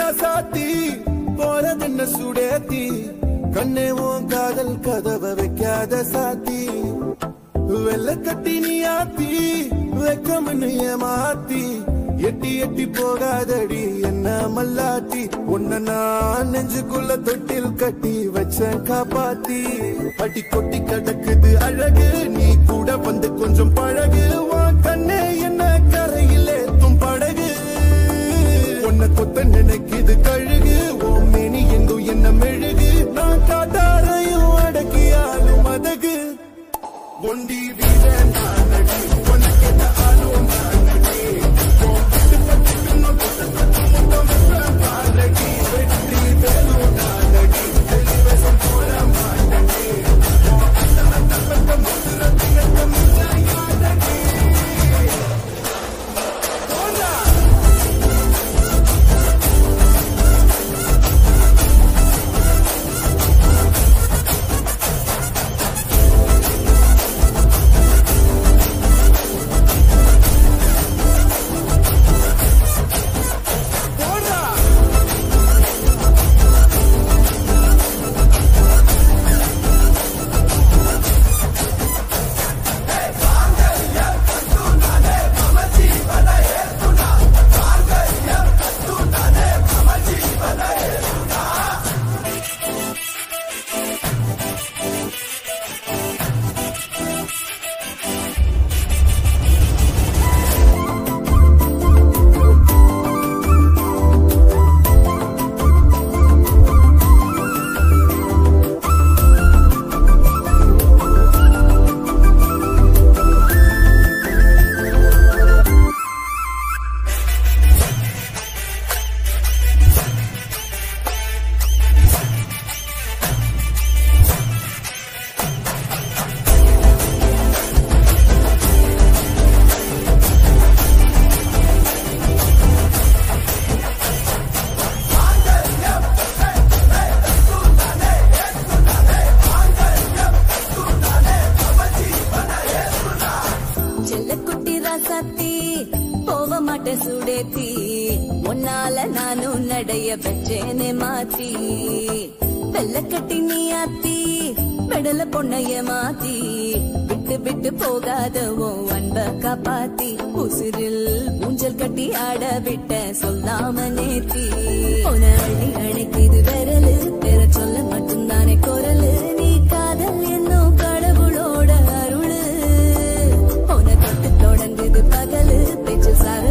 ராசாத்தி போறதென்ன சுடேத்தி கண்ணே உன் காதல் கதவை வைக்காத சாத்தி வெள்ள கட்டி நீ ஆத்தி வெக்கம்னு ஏமாத்தி எட்டி எட்டி போகாதடி என்ன மல்லாத்தி உன்ன நான் நெஞ்சுக்குள்ள தொட்டில் கட்டி வச்ச காப்பாத்தி அடி கொட்டி கிடக்குது அழகு நீ கூட வந்து கொஞ்சம் பழகு உன் கண்ணே என்ன கரையிலே தும் படகு உன்னை கொத்த நினைக்குது கழுகு உன் மேனி எங்கும் என்ன மெழுகு நான் காட்டாரையும் அடக்கியாலும் அதகு ஒண்டி வீரன் நானடி உனக்கு என்ன ஆளும் நானடி வெற்றி வேலும் நானடி தெளிவசம் போல மாட்டடி பகலு பேச்சு